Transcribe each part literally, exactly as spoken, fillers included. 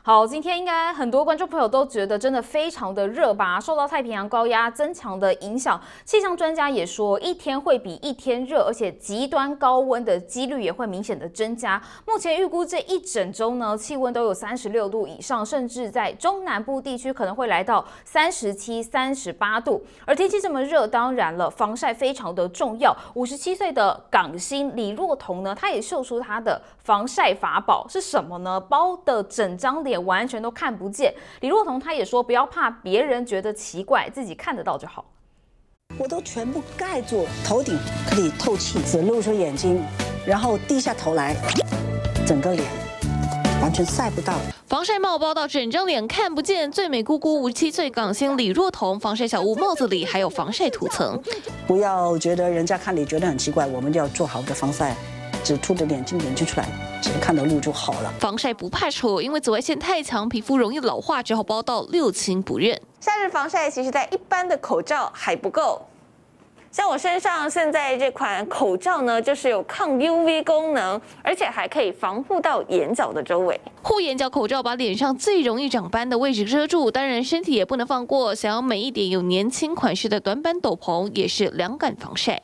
好，今天应该很多观众朋友都觉得真的非常的热吧？受到太平洋高压增强的影响，气象专家也说，一天会比一天热，而且极端高温的几率也会明显的增加。目前预估这一整周呢，气温都有三十六度以上，甚至在中南部地区可能会来到三十七、三十八度。而天气这么热，当然了，防晒非常的重要。五十七岁的港星李若彤呢，他也秀出他的防晒法宝是什么呢？包的整张脸完全都看不见。李若彤他也说，不要怕别人觉得奇怪，自己看得到就好。 我都全部盖住，头顶可以透气，只露出眼睛，然后低下头来，整个脸完全晒不到。 防晒帽包到整张脸看不见，最美姑姑五十七岁港星李若彤，防晒小屋帽子里还有防晒涂层。 不要觉得人家看你觉得很奇怪，我们要做好的防晒，只凸着眼睛眼睛出来，只看到路就好了。 防晒不怕丑，因为紫外线太强，皮肤容易老化，只好包到六亲不认。 夏日防晒其实在一般的口罩还不够。像我身上现在这款口罩呢，就是有抗 U V 功能，而且还可以防护到眼角的周围。 护眼角口罩把脸上最容易长斑的位置遮住，当然身体也不能放过。想要美一点，有年轻款式的短版斗篷也是凉感防晒。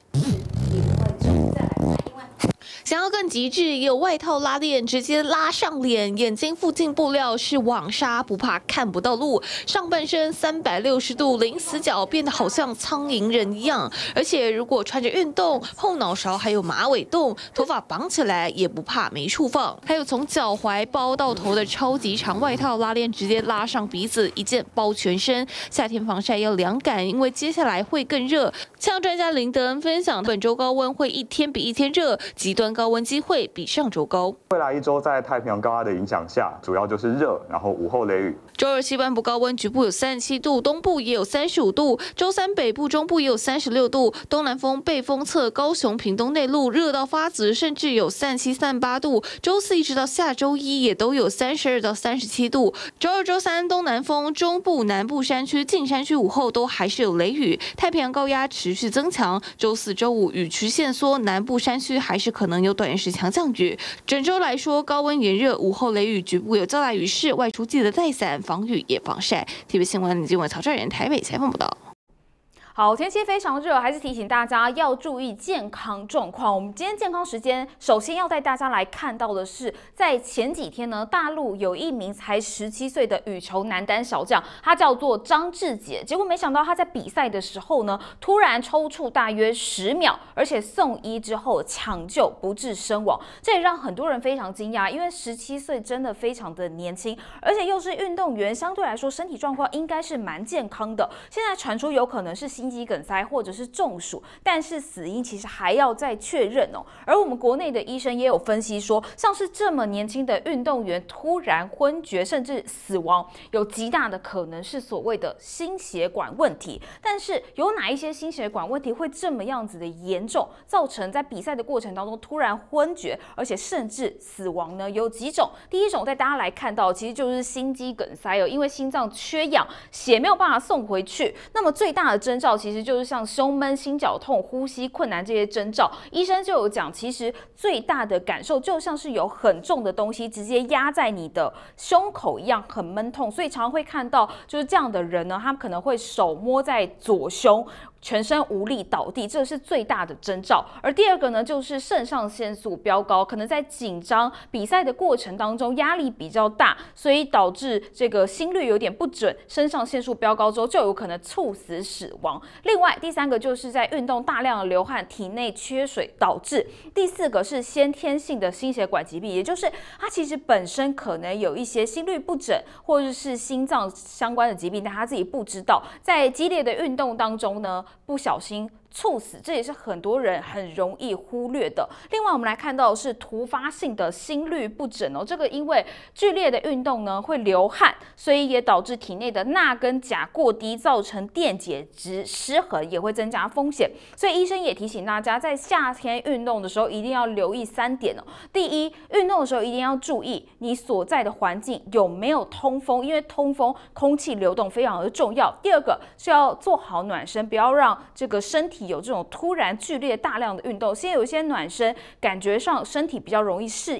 想要更极致，也有外套拉链直接拉上脸，眼睛附近布料是网纱，不怕看不到路。上半身三百六十度零死角，变得好像苍蝇人一样。而且如果穿着运动，后脑勺还有马尾洞，头发绑起来也不怕没处放。还有从脚踝包到头的超级长外套拉链，直接拉上鼻子，一件包全身。夏天防晒要凉感，因为接下来会更热。气象专家林德恩分享，本周高温会一天比一天热，极端高温机会比上周高。 未来一周在太平洋高压的影响下，主要就是热，然后午后雷雨。 周二西半部高温局部有三十七度，东部也有三十五度。周三北部、中部也有三十六度，东南风背风侧，高雄、屏东内陆热到发紫，甚至有三十七、三十八度。周四一直到下周一也都有三十二到三十七度。周二、周三东南风，中部、南部山区、近山区午后都还是有雷雨。太平洋高压持续增强，周四周五雨区限缩，南部山区还是可能有短时强降雨。整周来说，高温炎热，午后雷雨，局部有较大雨势，外出记得带伞，防雨也防晒。T V 新闻李经纬、曹兆元台北采访报道。 好，天气非常热，还是提醒大家要注意健康状况。我们今天健康时间，首先要带大家来看到的是，在前几天呢，大陆有一名才十七岁的羽球男单小将，他叫做张志杰。结果没想到他在比赛的时候呢，突然抽搐大约十秒，而且送医之后抢救不治身亡。这也让很多人非常惊讶，因为十七岁真的非常的年轻，而且又是运动员，相对来说身体状况应该是蛮健康的。现在传出有可能是心肌梗塞或者是中暑，但是死因其实还要再确认哦。而我们国内的医生也有分析说，像是这么年轻的运动员突然昏厥甚至死亡，有极大的可能是所谓的心血管问题。但是有哪一些心血管问题会这么样子的严重，造成在比赛的过程当中突然昏厥，而且甚至死亡呢？有几种。第一种带大家来看到，其实就是心肌梗塞哦，因为心脏缺氧，血没有办法送回去。那么最大的征兆其实就是像胸闷、心绞痛、呼吸困难这些征兆，医生就有讲，其实最大的感受就像是有很重的东西直接压在你的胸口一样，很闷痛。所以常常会看到就是这样的人呢，他们可能会手摸在左胸，全身无力倒地，这是最大的征兆。而第二个呢，就是肾上腺素飙高，可能在紧张比赛的过程当中压力比较大，所以导致这个心率有点不准，肾上腺素飙高之后就有可能猝死死亡。另外第三个就是在运动大量的流汗，体内缺水导致。第四个是先天性的心血管疾病，也就是他其实本身可能有一些心律不整或者是心脏相关的疾病，但他自己不知道，在激烈的运动当中呢，不小心猝死，这也是很多人很容易忽略的。另外，我们来看到的是突发性的心律不整哦，这个因为剧烈的运动呢会流汗，所以也导致体内的钠跟钾过低，造成电解质失衡，也会增加风险。所以医生也提醒大家，在夏天运动的时候一定要留意三点哦。第一，运动的时候一定要注意你所在的环境有没有通风，因为通风空气流动非常的重要。第二个是要做好暖身，不要让这个身体有这种突然剧烈大量的运动，先有一些暖身，感觉上身体比较容易适应。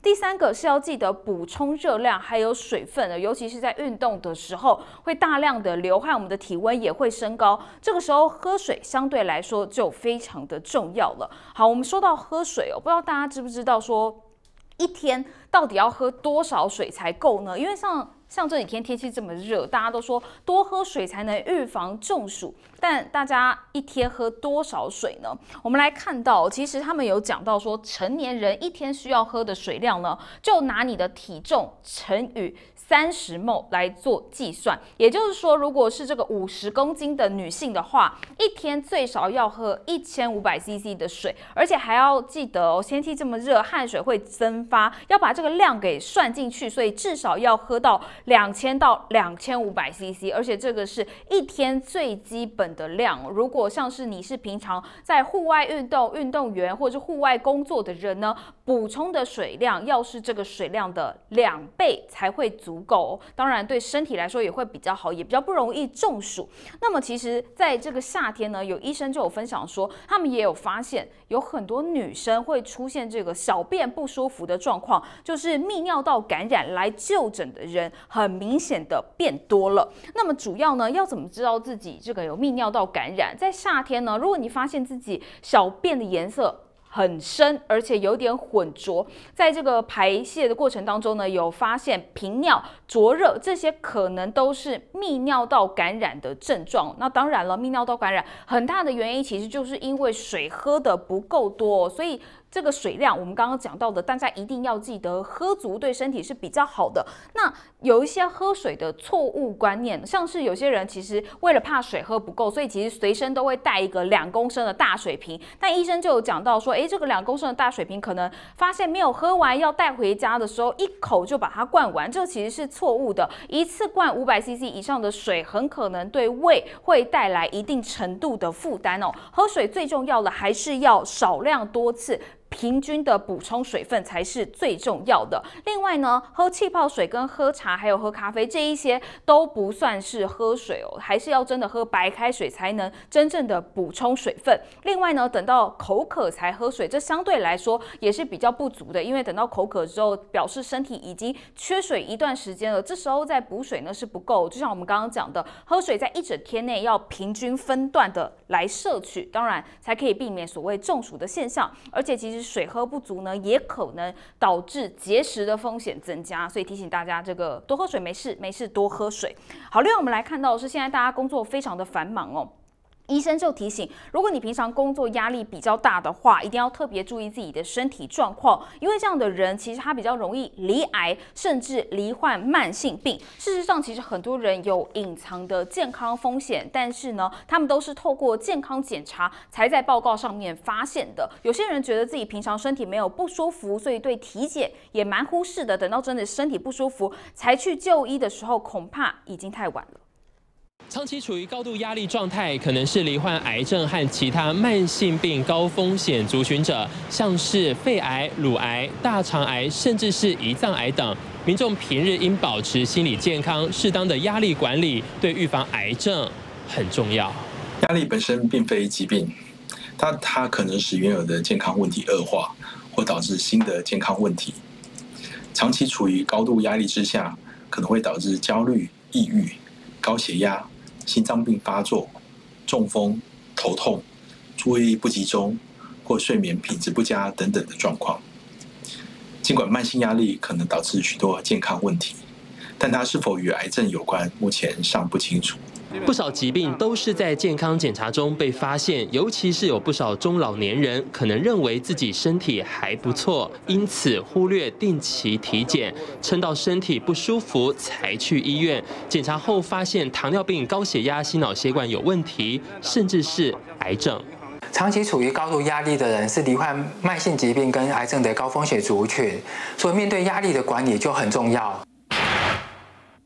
第三个是要记得补充热量还有水分的，尤其是在运动的时候会大量的流汗，我们的体温也会升高，这个时候喝水相对来说就非常的重要了。好，我们说到喝水哦，不知道大家知不知道说一天到底要喝多少水才够呢？因为像像这几天天气这么热，大家都说多喝水才能预防中暑，但大家一天喝多少水呢？我们来看到，其实他们有讲到说，成年人一天需要喝的水量呢，就拿你的体重乘以三十 ml 来做计算，也就是说，如果是这个五十公斤的女性的话，一天最少要喝一千五百 C C 的水，而且还要记得哦，天气这么热，汗水会蒸发，要把这个量给算进去，所以至少要喝到两千到两千五百 C C， 而且这个是一天最基本的量。如果像是你是平常在户外运动运动员或者是户外工作的人呢，补充的水量要是这个水量的两倍才会足够，当然对身体来说也会比较好，也比较不容易中暑。那么其实在这个夏天呢，有医生就有分享说，他们也有发现有很多女生会出现这个小便不舒服的状况，就是泌尿道感染来就诊的人很明显的变多了。那么主要呢，要怎么知道自己这个有泌尿道感染？在夏天呢，如果你发现自己小便的颜色很深，而且有点混浊，在这个排泄的过程当中呢，有发现频尿、灼热，这些可能都是泌尿道感染的症状。那当然了，泌尿道感染很大的原因其实就是因为水喝的不够多，所以这个水量我们刚刚讲到的，大家一定要记得喝足，对身体是比较好的。那有一些喝水的错误观念，像是有些人其实为了怕水喝不够，所以其实随身都会带一个两公升的大水瓶。但医生就有讲到说，诶，这个两公升的大水瓶可能发现没有喝完，要带回家的时候一口就把它灌完，这其实是错误的。一次灌五百 C C 以上的水，很可能对胃会带来一定程度的负担哦。喝水最重要的还是要少量多次，平均的补充水分才是最重要的。另外呢，喝气泡水跟喝茶还有喝咖啡这一些都不算是喝水哦，还是要真的喝白开水才能真正的补充水分。另外呢，等到口渴才喝水，这相对来说也是比较不足的，因为等到口渴之后，表示身体已经缺水一段时间了，这时候再补水呢是不够。就像我们刚刚讲的，喝水在一整天内要平均分段的来摄取，当然才可以避免所谓中暑的现象。而且其实水喝不足呢，也可能导致结石的风险增加，所以提醒大家，这个多喝水没事，没事多喝水。好，另外我们来看到的是，现在大家工作非常的繁忙哦。医生就提醒，如果你平常工作压力比较大的话，一定要特别注意自己的身体状况，因为这样的人其实他比较容易罹癌，甚至罹患慢性病。事实上，其实很多人有隐藏的健康风险，但是呢，他们都是透过健康检查才在报告上面发现的。有些人觉得自己平常身体没有不舒服，所以对体检也蛮忽视的，等到真的身体不舒服才去就医的时候，恐怕已经太晚了。 长期处于高度压力状态，可能是罹患癌症和其他慢性病高风险族群者，像是肺癌、乳癌、大肠癌，甚至是胰脏癌等。民众平日应保持心理健康，适当的压力管理，对预防癌症很重要。 压力本身并非疾病，它它可能使原有的健康问题恶化，或导致新的健康问题。长期处于高度压力之下，可能会导致焦虑、抑郁、高血压、心脏病发作、中风、头痛、注意力不集中或睡眠品质不佳等等的状况。尽管慢性压力可能导致许多健康问题，但它是否与癌症有关，目前尚不清楚。 不少疾病都是在健康检查中被发现，尤其是有不少中老年人可能认为自己身体还不错，因此忽略定期体检，撑到身体不舒服才去医院检查后发现糖尿病、高血压、心脑血管有问题，甚至是癌症。 长期处于高度压力的人是罹患慢性疾病跟癌症的高风险族群，所以面对压力的管理就很重要。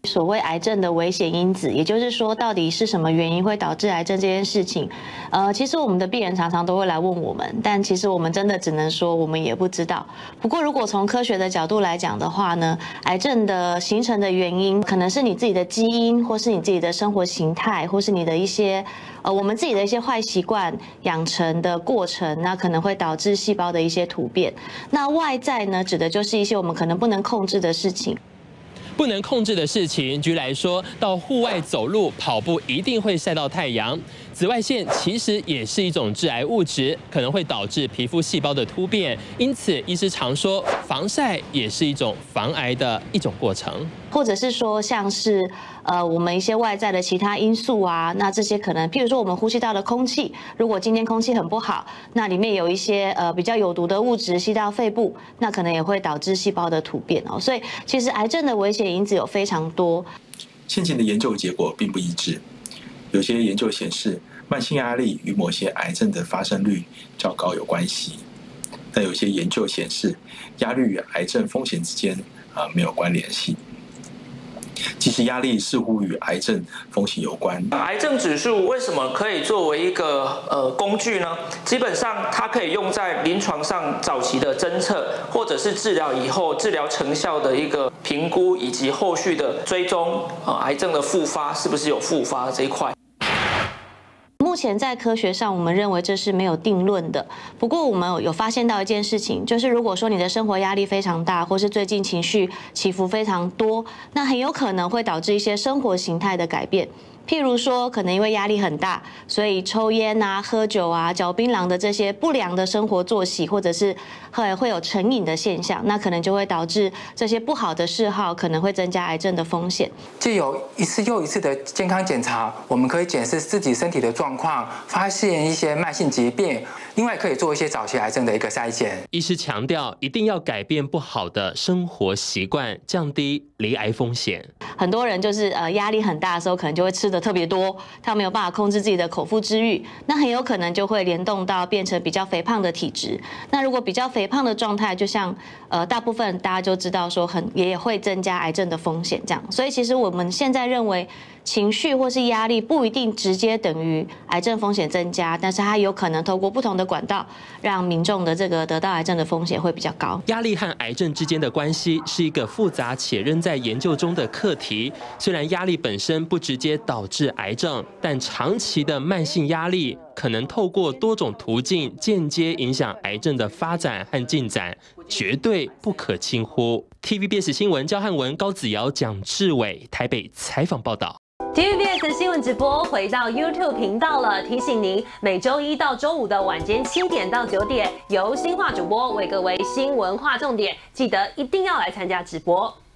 所谓癌症的危险因子，也就是说，到底是什么原因会导致癌症这件事情，呃，其实我们的病人常常都会来问我们，但其实我们真的只能说我们也不知道。不过，如果从科学的角度来讲的话呢，癌症的形成的原因可能是你自己的基因，或是你自己的生活形态，或是你的一些呃我们自己的一些坏习惯养成的过程，那可能会导致细胞的一些突变。那外在呢，指的就是一些我们可能不能控制的事情。 不能控制的事情，举例来说，到户外走路、跑步一定会晒到太阳。紫外线其实也是一种致癌物质，可能会导致皮肤细胞的突变。因此，医师常说，防晒也是一种防癌的一种过程。 或者是说，像是呃我们一些外在的其他因素啊，那这些可能，譬如说我们呼吸到的空气，如果今天空气很不好，那里面有一些呃比较有毒的物质吸到肺部，那可能也会导致细胞的突变哦。所以其实癌症的危险因子有非常多。 现今的研究结果并不一致，有些研究显示慢性压力与某些癌症的发生率较高有关系，但有些研究显示压力与癌症风险之间啊、呃、没有关联性。其实压力似乎与癌症风险有关。 癌症指数为什么可以作为一个呃工具呢？基本上它可以用在临床上早期的侦测，或者是治疗以后治疗成效的一个评估，以及后续的追踪呃癌症的复发是不是有复发这一块。 目前在科学上，我们认为这是没有定论的。不过，我们有发现到一件事情，就是如果说你的生活压力非常大，或是最近情绪起伏非常多，那很有可能会导致一些生活形态的改变。譬如说，可能因为压力很大，所以抽烟啊、喝酒啊、嚼槟榔的这些不良的生活作息，或者是会会有成瘾的现象，那可能就会导致这些不好的嗜好可能会增加癌症的风险。 藉由一次又一次的健康检查，我们可以检视自己身体的状况，发现一些慢性疾病，另外可以做一些早期癌症的一个筛检。 医师强调，一定要改变不好的生活习惯，降低罹癌风险。 很多人就是呃压力很大的时候，可能就会吃的特别多，他没有办法控制自己的口腹之欲，那很有可能就会联动到变成比较肥胖的体质。那如果比较肥胖的状态，就像呃大部分大家就知道说很也会增加癌症的风险这样。所以其实我们现在认为，情绪或是压力不一定直接等于癌症风险增加，但是它有可能透过不同的管道，让民众的这个得到癌症的风险会比较高。 压力和癌症之间的关系是一个复杂且仍在研究中的课题。虽然压力本身不直接导致癌症，但长期的慢性压力可能透过多种途径间接影响癌症的发展和进展，绝对不可轻忽。T V B S 新闻焦汉文、高子瑶、蒋志伟台北采访报道。 T V B S 新闻直播回到 YouTube 频道了，提醒您每周一到周五的晚间七点到九点，由新化主播为各位新闻划重点，记得一定要来参加直播。